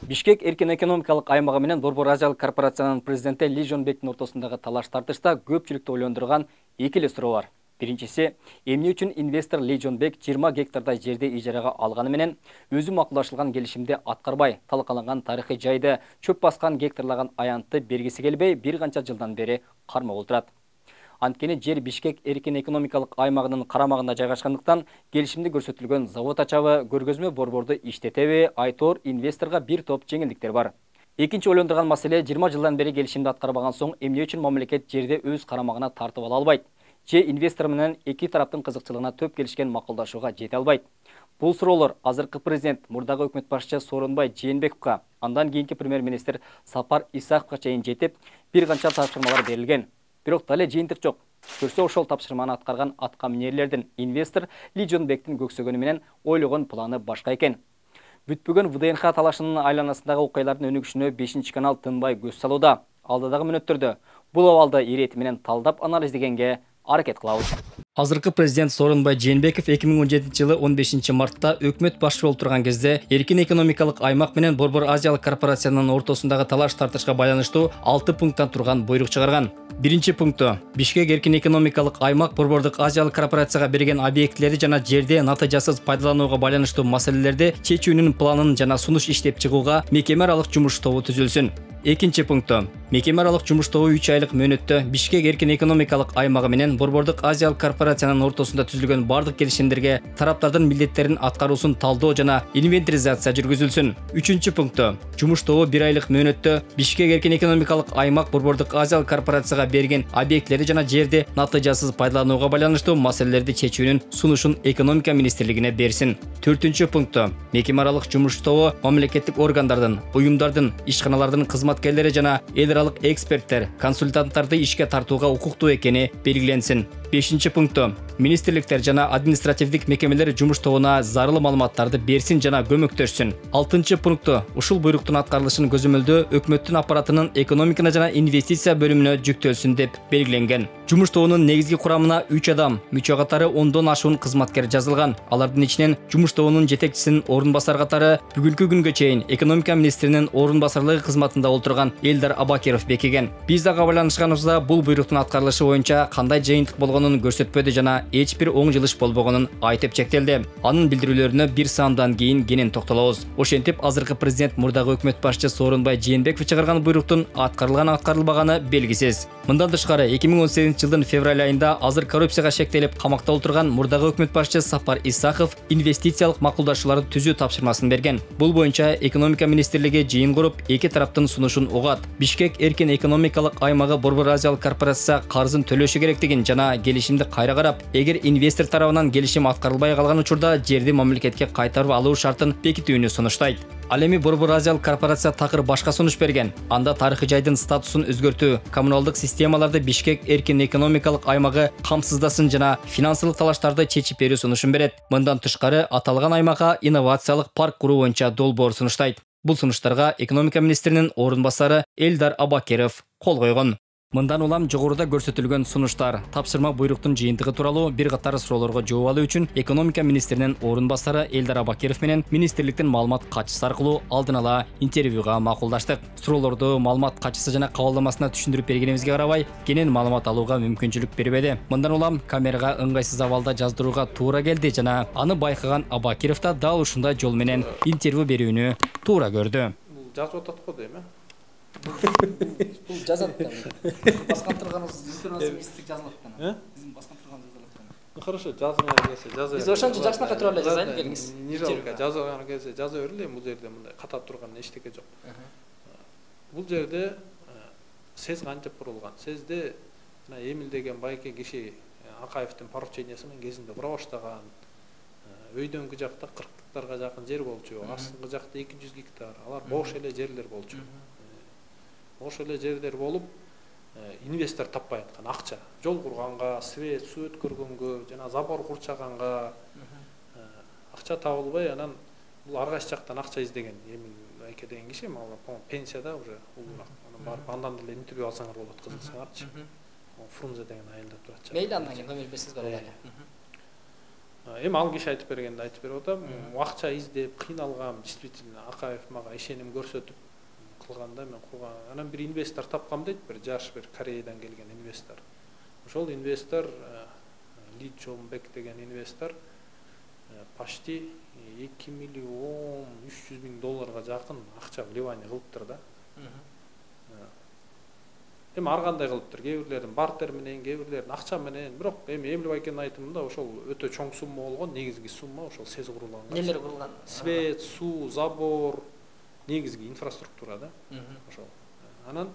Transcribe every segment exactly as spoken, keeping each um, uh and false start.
Бишкек эркин экономикалык аймагы менен Борбор Азиялык корпорациянын президенти Ли Жонбектин ортосундагы талаш тартышта көпчүлүктү ойлондурган эки эле суроо бар. Биринчиси, эмне үчүн инвестор Ли Жонбек жыйырма гектардай жерди ижарага алганы менен өзү макулдашылган келишимди аткарбай, талкаланган тарыхый жайды чөп баскан гектарлаган аянтты бергиси келбей, бир канча жылдан бери кармап отурат. Анткени жер Бишкек эркин экономикалык аймагынын карамагында жайгашкандыктан келишимде көрсөтүлгөн завод ачабы, көргөзмө борборду иштетеби, айтор инвесторго бир топ жеңилдиктер бар. Экинчи ойлондурган маселе, жыйырма жылдан бери келишимди аткарбаган соң эмне үчүн мамлекет жерди өз карамагына тартып ала албайт? Же инвестор менен эки тараптын кызыкчылыгына төп келишкен макулдашууга жете албайт? Бул суроолор азыркы президент, мурдагы өкмөт башчысы Сооронбай Жээнбековго, андан кийинки премьер-министр Сапар Исаковго чейин жетип, бир канча тапшырмалар берилген. Бирок дале жыйынтык жок. Көрсө ошол тапшырманы аткарган атка минерлердин инвестор Ли Жонбектин көксөгөнү менен ойлогон планы башка экен. Бүтпөгөн вэ дэ эн ха талашынын айланасындагы окуялардын өнүгүшүнө бешинчи канал тынбай көз салууда. Алдыдагы мүнөттөрдө бул абалды ирети менен талдап анализдегенге аракет кылабыз. Азыркы президент Сооронбай Жээнбеков эки миң он жетинчи жылы он бешинчи мартта өкмөт башчы болуп турган кезде эркин экономикалык аймак менен Борбор Азиялык корпорациянын ортосундагы талаш тартышка байланыштуу алты пункттан турган буйрук чыгарган. Биринчи пункту: Бишкек эркин экономикалык аймак Борбордук Азиялык корпорацияга берген объектилерди жана жерди натыйжасыз пайдаланууга байланыштуу маселелерди чечүүнүн планын жана сунуш иштеп чыгууга мекеме аралык жумуш тобу түзүлсүн. Экинчи пункту: Мекеме аралык жумуш тобу үч айлык мөөнөттө Бишкек эркин экономикалык аймагы менен Борбордук Азиялык корпорациянын ортосунда түзүлгөн бардык келишимдерге тараптардын милдеттерин аткаруусун талдоо жана инвентаризация жүргүзүлсүн. Үчүнчү пункту: Жумуш тобу бир айлык мөөнөттө Бишкек эркин экономикалык аймак Борбордук Азиялык корпорацияга берген объектилерди жана жерди натыйжасыз пайдаланууга байланыштуу маселелерди чечүүнүн сунушун экономика министрлигине берсин. Төртүнчү пункту: Мекеме аралык жумуш тобу мамлекеттик органдардын, уюмдардын, ишканалардын кызматкерлери жана эл аралык эксперттер, консультанттарды ишке тартууга укуктуу экени белгиленсин. Бешинчи пункту: Министрликтер жана административдик мекемелер жумуш тобуна зарыл маалыматтарды берсин жана көмөктөшсүн. Алтынчы пункту: Ушул буйруктун аткарылышын көзөмөлдөө өкмөттүн аппаратынын экономиканы жана инвестиция бөлүмүнө жүктөлсүн деп белгиленген. Жумуш тобунун негизги курамына үч адам, мүчө катары ондон ашуун кызматкер жазылган. Алардын ичинен жумуш тобунун жетекчисинин орун басар катары бүгүнкү күнгө чейин экономика министринин орун басарлыгы кызматында олтурган Элдар Абакиров бекиген. Биз дагы байланышканыбызда бул буйруктун аткарылышы боюнча кандай жыйынтык болгонун көрсөтпөдү жана эч бир оң жылыш болбогонун айтып чектелди. Анын билдирүүлөрүнө бир саамдан кийин кенен токтолобуз. Ошентип, азыркы президент, мурдагы өкмөт башчысы Сооронбай Жээнбеков чыгарган буйруктун аткарылган аткарылбаганы белгисиз. Мындан тышкары эки миң он сегизинчи жылдын февраль айында азыр коррупцияга шектелип камакта отурган мурдагы өкмөт башчысы Сапар Исаков инвестициялык макулдашууларды түзүү тапшырмасын берген. Бул боюнча экономика министрлиги жыйын куруп, эки тараптын сунушун угат. Бишкек эркин экономикалык аймагы Борбор Азиялык корпорация карызын төлөшү керектигин жана келишимди кайра карап, эгер инвестор тарабынан келишим аткарылбай калган учурда жерди мамлекетке кайтарып алуу шартын бекитүүнү сунуштайт. Ал эми Борбор Азиялык корпорация такыр башка сунуш берген. Анда тарыхый жайдын статусун өзгөртүү, коммуналдык системаларды Бишкек эркин экономикалык аймагы камсыздасын жана финансылык талаштарды чечип берүү сунушун берет. Мындан тышкары аталган аймакка инновациялык парк куруу боюнча долбоор сунуштайт. Бул сунуштарга экономика министринин орун басары Элдар Абакиров кол койгон. Мындан улам жогоруда көрсөтүлгөн сунуштар, тапшырма буйруктун жыйынтыгы тууралуу бир катар суроолорго жооп алуу үчүн экономика министринин орун басары Элдар Абакиров менен министрликтин маалымат катчысы аркылуу алдын ала интервьюга макулдаштык. Суроолорду маалымат катчысы жана кабылдамасына түшүндүрүп бергенибизге карабай, кенен маалымат алууга мүмкүнчүлүк бербеди. Мындан улам камерага ыңгайсыз абалда жаздырууга туура келди жана аны байкаган Абакиров да дал ушундай жол менен интервью берүүнү туура көрдү. Жазып атат го дейм э. Бул жазат да. Баскан турганыбыз интернет жазылат да. Биздин баскан турганыбыз жазылат да. Хорошо, жазыңар келсе жаза. Биз ошончо жакшынака тура эле жазайлы келиңиз. Не жалко, жазган келсе жаза берели, бул жерде мындай катап турган эчтеке жок. Бул жерде сез кантип курулган? Сезде мына Эмил деген байке киши Акаевдин поручениясы менен кезинде кура баштаган. Өйдөнгү жакта кырктыктарга жакын жер болчу, астыңкы жакта эки жүз гектар. Алар бош эле жерлер болчу. Бош эле жерлер болуп, инвестор таппай аткан акча. Жол курганга, свет, суу өткөргөнгө, жана забор курчаганга акча табылбай, анан бул ар кайсы жактан акча издеген. Эмил байке деген киши, мага пенсияда уже улураак. Анан барып андан деле интервью алсаңар болот, кызыксаңарчы. Фрунзе деген айылда турат. Мейли, андан кийин номер берсеңиз бар. Эми ал киши айтып бергенди айтып берип атам. Акча издеп, кыйналгам, действительно Акаев мага ишеним көрсөтүп кылганда мен курган. Анан бир инвестор тапкам дейт, бир жаш бир Кореядан келген инвестор. Ошол инвестор Ли Джон Бек деген инвестор почти эки миллион үч жүз миң долларга жакын акча вливание кылыптыр да. Эми ар кандай кылыптыр. Кээ бирлерин бартер менен, кээ бирлерин акча менен. Бирок эми Эмил Байкенин айтымында ошол өтө чоң сумма болгон, негизги сумма ошол СЭЗ курулган. Нелер курулган? Свет, суу, забор, негизги инфраструктура да. Ошол. Анан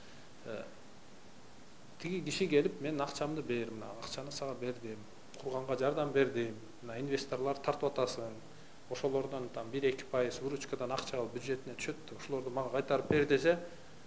тиги киши келип, мен акчамды бер, мына акчаны сага бердим, курганга жардам бердим, мына инвесторлар тартып атасың, ошолордон там бир эки пайыз выручкадан акча алып бюджетине түшөт, ошолорду мага кайтарып бер десе,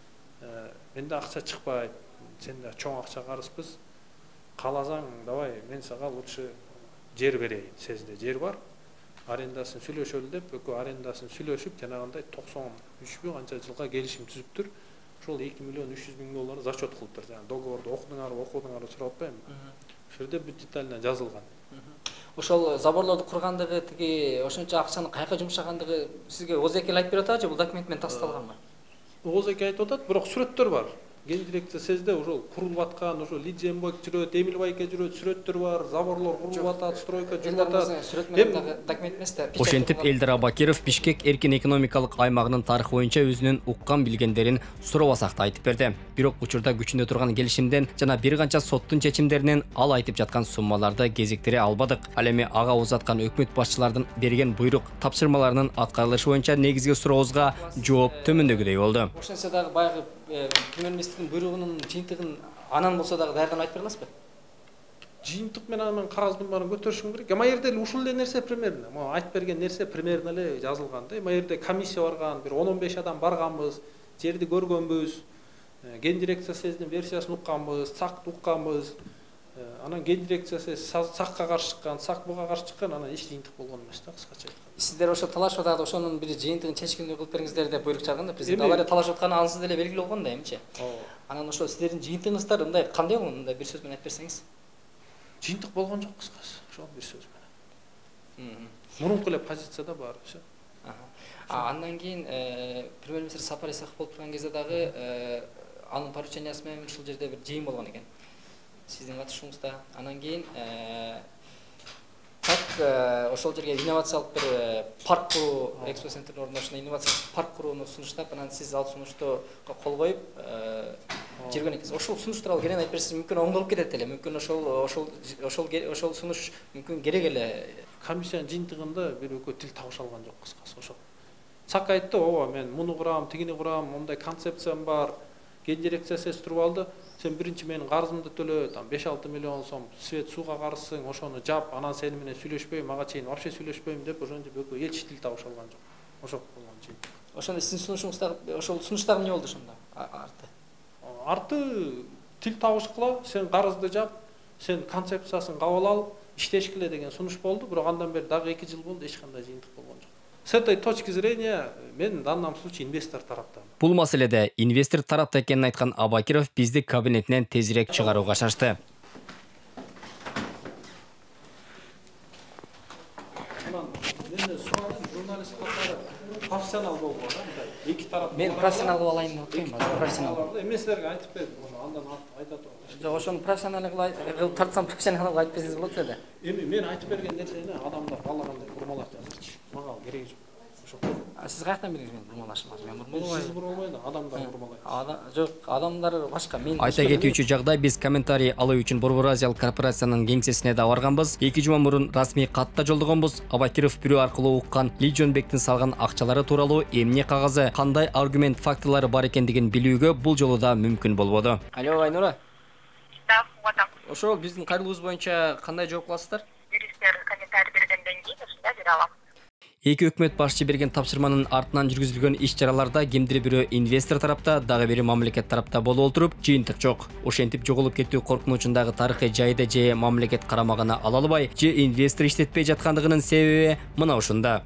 менде акча чыкпайт, сенде чоң акча карызбыз, кааласаң давай мен сага лучше жер берейин, СЭЗде жер бар, арендасын сүйлөшөлү деп, экөө арендасын сүйлөшүп, жанагындай токсон үчпү канча жылга келишим түзүптүр. Ошол эки миллион үч жүз миң доллар зачет кылыптыр. Жана договорду окудуңарбы, окудуңарбы сурап атпайм. Ошол жерде бүт детально жазылган. Ошол заборлорду кургандыгы, тиги ошончо акчаны каяка жумшагандыгы сизге Озекел айтып берип атабы же бул документ менен тасталганбы? Озеке айтып атат, бирок сүрөттөр бар. Ген дирекция СЭЗде ошол курулуп аткан, ошол Ли Джон Бек жүрөт, Эмил Байке жүрөт, сүрөттөр бар, заборлор курулуп атат, стройка жүрүп атат. Сүрөт менен дагы документ эмес да. Ошентип Элдар Абакиров Бишкек эркин экономикалык аймагынын тарыхы боюнча өзүнүн уккан билгендерин сурабасак да айтып берди. Бирок учурда күчүндө турган келишимден жана бир канча соттун чечимдеринен ал айтып жаткан суммаларды кезиктире албадык. Ал эми ага узаткан өкмөт башчылардын берген буйрук тапшырмаларынын аткарылышы боюнча негизги сурообузга жооп төмөндөгүдөй болду. Ошентсе дагы баягы премьер-министрдин буйругунун жыйынтыгын анан болсо дагы даярдан айтып бере аласызбы? Жыйынтык менен мен кагаздын баарын көтөрүшүм керек. Ама жерде ушул эле нерсе примерно, могу айтып берген нерсе примерно эле жазылган да. Ама жерде комиссия барган, бир он он беш адам барганбыз, жерди көргөнбүз, ген дирекция СЭЗдин версиясын укканбыз, САКты укканбыз. Анан ген дирекциясы САКка каршы чыккан, САК буга каршы чыккан, анан эч жыйынтык болгон эмес да, кыскача айтканда. Сиздер ошо талашып атат, ошонун бир жыйынтыгын чечкиндүү кылып бериңиздер деп буйрук чыгарган да президент. Алар талашып атканы ансыз деле белгилүү болгон да эмчи. Анан ошо сиздердин жыйынтыгыңыздар мындай кандай болгон, мындай бир сөз менен айтып берсеңиз? Жыйынтык болгон жок кыскасы, ошол бир сөз менен. Мурунку эле позицияда бар, все. Андан кийин премьер-министр Сапар Исаков болуп турган кезде дагы анын поручениясы менен ушул жерде бир жыйын болгон экен. Сиздин катышуңузда. Анан кийин так ошол жерге инновациялык бир парк куруу, экспо центрдин ордуна ушундай инновациялык парк курууну сунуштап, анан сиз ал сунушту кол коюп жүргөн экенсиз. Ошол сунуш тууралуу кенен айтып берсеңиз, мүмкүн оңдолуп кетет эле. Мүмкүн ошол ошол ошол ошол сунуш мүмкүн керек эле. Комиссиянын жыйынтыгында бир экөө тил табыша алган жок кыскасы ошол. САК айтты, ооба мен муну курам, тигини курам, мондай концепциям бар. Ген дирекциясы туруп алды. Сен биринчи менин карызымды төлө, там беш алты миллион сом свет сууга карызсың, ошону жап, анан сени менен сүйлөшпөйм, мага чейин вообще сүйлөшпөйм деп ошентип экөө эч тил табыша алган жок. Ошол болгон жыйынтык. Ошондо сиздин сунушуңуздагы ошол сунуштагы эмне болду ошондо? Арты. Арты тил табышкыла, сен карызды жап, сен концепциясын кабыл ал, иштешкиле деген сунуш болду, бирок андан бери дагы эки жыл болду, эч кандай жыйынтык болгон жок. С этой точки зрения мен в данном случае инвестор тараптан. Бул маселеде инвестор тарапта экенин айткан Абакиров бизди кабинетинен тезирээк чыгарууга шашты. Профессионал болуп атат. Эки тарап. Мен профессионал болуп алайын деп атпаймынбы? Профессионал. Эместерге айтып бердим, андан айта турган. Жок, ошону профессионал кылып тартсам профессионал айтып берсеңиз болот эле. Эми мен айтып берген нерсени адамдар каалагандай бурмалап жазырчы. Мага кереги жок. Сиз каяктан билдиңиз мен бурмалашымды? Мен бурмалбайм. Сиз бурмалбайм, адамдар бурмалайт. Ада жок, адамдар башка. Мен Айта кетүүчү жагдай, биз комментарий алуу үчүн Борбор Азиялык корпорациянын кеңсесине да барганбыз. эки жума мурун расмий катта жолдогонбуз. Абакиров бирөө аркылуу уккан Ли Джон Бектин салган акчалары тууралуу эмне кагазы, кандай аргумент, фактылары бар экендигин билүүгө бул жолу да мүмкүн болбоду. Алло, Айнура. Да, вот. Ошол биздин кайрылуубуз боюнча кандай жооп кыласыздар? Юристтер комментарий бергенден кийин ушунда бере алам. Эки өкмөт башчы берген тапшырманын артынан жүргүзүлгөн иш-чараларда кимдир бирөө инвестор тарапта, дагы бири мамлекет тарапта болуп отуруп, жыйынтык жок. Ошентип жоголуп кетүү коркунучундагы тарыхый жайды же мамлекет карамагына ала албай, же инвестор иштетпей жаткандыгынын себеби мына ушунда.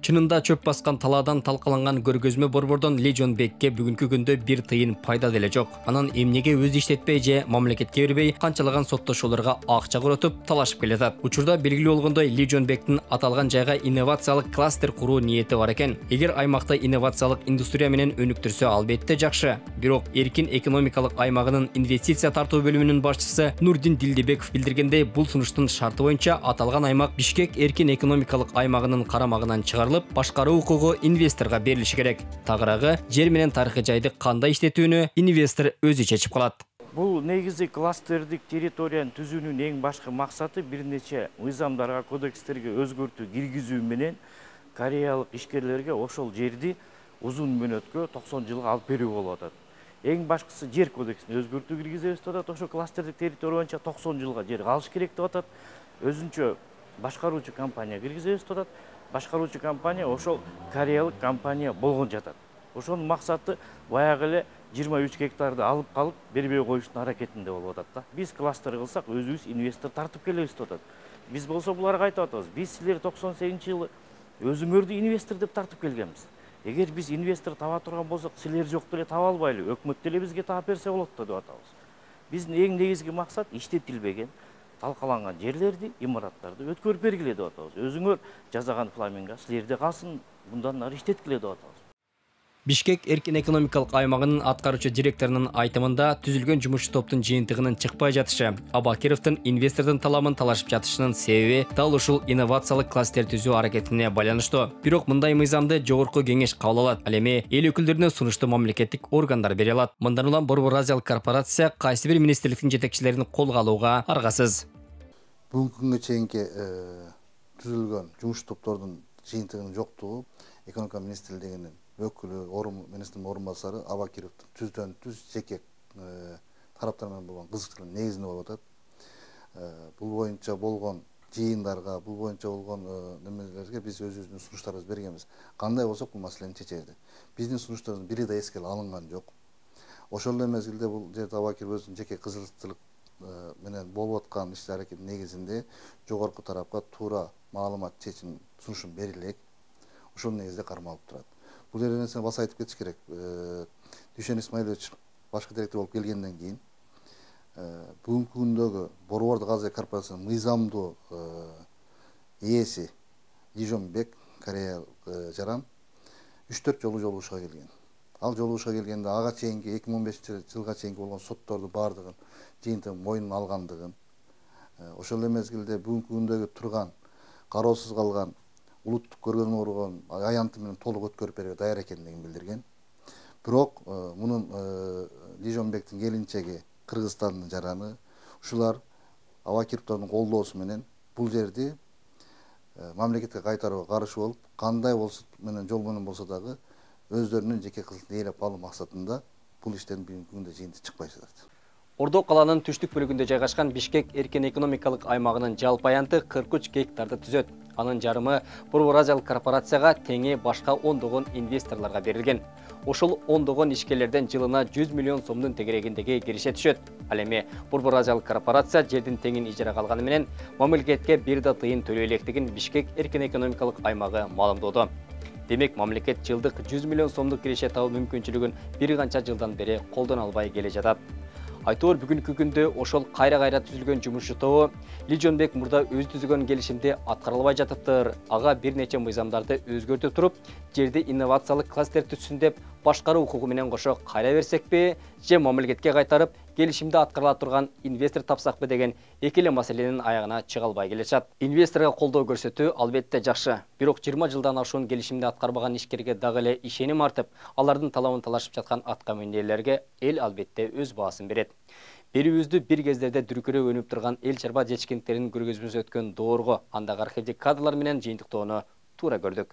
Чынында чөп баскан талаадан талкаланган көргөзмө борбордон Лежон Бекке бүгүнкү күндө бир тыйын пайда деле жок. Анан эмнеге өз иштетпей же мамлекетке бербей канчалаган соттошууларга акча коротуп талашып келатат. Учурда белгилүү болгондой, Лежон Бектин аталган жайга инновациялык кластер куруу ниети бар экен. Эгер аймакта инновациялык индустрия менен өнүктүрсө, албетте жакшы. Бирок эркин экономикалык аймагынын инвестиция тартуу бөлүмүнүн башчысы Нурдин Дилдебеков билдиргендей, бул сунуштун шарты боюнча аталган аймак Бишкек эркин экономикалык аймагынын карамагынан чыгарылып, башкаруу укугу инвесторго берилиши керек. Тагыраагы жер менен тарыхый жайды кандай иштетүүнү инвестор өзү чечип калат. Бул негизи кластердик территорияны түзүүнүн эң башкы максаты бир нече мыйзамдарга, кодекстерге өзгөртүү киргизүү менен кореялык ишкерлерге ошол жерди узун мөөнөткө токсон жылга алып берүү болуп атат. Эң башкысы жер кодексине өзгөртүү киргизебиз деп атат. Ошо кластердик территория боюнча токсон жылга жер калыш керек деп атат. Өзүнчө башкаруучу компания киргизебиз деп атат. Башкаруучу компания ошол кореялык компания болгон жатат. Ошонун максаты баягы эле жыйырма үч гектарды алып калып бербей коюштун аракетинде болуп атат да. Биз кластер кылсак өзүбүз инвестор тартып келебиз деп атат. Биз болсо буларга айтып атабыз. Биз силер токсон сегизинчи жылы өзүңөрдү инвестор деп тартып келгенбиз. Эгер биз инвестор таба турган болсок, силер жок деле таба албайлы, өкмөт деле бизге таап берсе болот деп атабыз. Биздин эң негизги максат иштетилбеген, талкаланган жерлерди, имараттарды өткөрүп бергиле деп атабыз. Өзүңөр жасаган фламинго силерде калсын, мындан ары иштеткиле деп атабыз. Бишкек эркин экономикалык аймагынын аткаруучу директорунун айтымында түзүлгөн жумушчу топтун жыйынтыгынын чыкпай жатышы, Абакировдун инвестордун талабын талашып жатышынын себеби дал ушул инновациялык кластер түзүү аракетине байланыштуу. Бирок мындай мыйзамды жогорку кеңеш кабыл алат. Ал эми эл өкүлдөрүнө сунушту мамлекеттик органдар бере алат. Мындан улам Борбор Азиялык корпорация кайсы бир министрликтин жетекчилерин колго алууга аргасыз. Бүгүнкү күнгө чейинки түзүлгөн жумушчу топтордун жыйынтыгынын жоктугу экономика министрлигинин өкүлү, орун министрдин орун басары Абакировдун түздөн түз жеке тараптар менен болгон кызыкчылык негизинде болуп атат. Бул боюнча болгон жыйындарга, бул боюнча болгон немелерге биз өзүбүздүн сунуштарыбызды бергенбиз. Кандай болсок бул маселени чечебиз. Биздин сунуштардын бири да эске алынган жок. Ошол эле мезгилде бул жерде Абакиров өзүнүн жеке кызыкчылык менен болуп аткан иш аракеттин негизинде жогорку тарапка туура маалымат, чечим, сунушун берилек. Ошол негизде кармалып турат. Бул жерде нерсени баса айтып кетиш керек. Дүйшен Исмаилович башкы директор болуп келгенден кийин бүгүнкү күндөгү Борбордук Азия корпорациясынын мыйзамдуу ээси Лежон Бек, Корея жаран үч төрт жолу жолугушууга келген. Ал жолугушууга келгенде ага чейинки эки миң он бешинчи жылга чейинки болгон сотторду баардыгын жыйынтыгын мойнуна алгандыгын, ошол эле мезгилде бүгүнкү күндөгү турган кароосуз калган улуттук көргөзмө болгон аянты менен толук өткөрүп берүүгө даяр экендигин билдирген. Бирок мунун Лежон Бектин келинчеги Кыргызстандын жараны ушулар Абакировдун колдоосу менен бул жерди мамлекетке кайтарууга каршы болуп, кандай болсо менен жол менен болсо дагы өздөрүнүн жеке кызыкчылыгын ээлеп калуу максатында бул иштен бүгүнкү күндө жыйынтык чыкпай жатат. Ордо каланын түштүк бөлүгүндө жайгашкан Бишкек эркин экономикалык аймагынын жалпы аянты кырк үч гектарды түзөт. Анын жарымы Борбор Азиялык корпорацияга, теңи башка ондогон инвесторлорго берилген. Ошол ондогон ишкерлерден жылына жүз миллион сомдун тегерегиндеги киреше түшөт. Ал эми Борбор Азиялык корпорация жердин теңин ижарага алганы менен мамлекетке бир да тыйын төлөй электигин Бишкек эркин экономикалык аймагы маалымдоодо. Демек, мамлекет жылдык жүз миллион сомдук киреше табуу мүмкүнчүлүгүн бир канча жылдан бери колдоно албай келе жатат. Айтор бүгүнкү күндө ошол кайра-кайра түзүлгөн жумушчу тобу Лежон Бек мурда өз түзүгөн келишимди аткарылбай жатыптыр. Ага бир нече мыйзамдарды өзгөртүп туруп, жерди инновациялык кластер түзсүн деп башкаруу укугу менен кошо кайра берсекпи, же мамлекетке кайтарып, келишимди аткарыла турган инвестор тапсакпы деген эки эле маселенин аягына чыга албай келишат. Инвесторго колдоо көрсөтүү албетте жакшы. Бирок жыйырма жылдан ашуун келишимди аткарбаган ишкерге дагы эле ишеним артып, алардын талабын талашып жаткан аткаминерлерге эл албетте өз баасын берет. Берүүбүздү бир кездерде дүркүрөп өнүп турган эл чарба жечкиндеринин көргөзмөсү өткөн доорго, андагы архивдик кадрлар менен жыйынтыктоону туура көрдүк.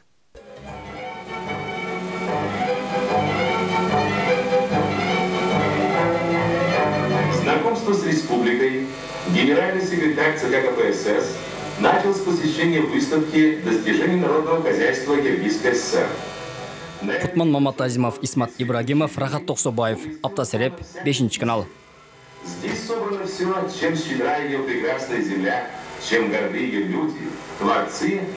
Знакомство с республикой генеральный секретарь ЦК КПСС начал с посещения выставки достижений народного хозяйства Киргизской ССР. Кутман Маматазимов, Исмат Ибрагимов, Рахат Токсобаев, Аптасереп, бешинчи канал. Здесь собрано все, чем щедра ее прекрасная земля, чем горды ее люди, творцы.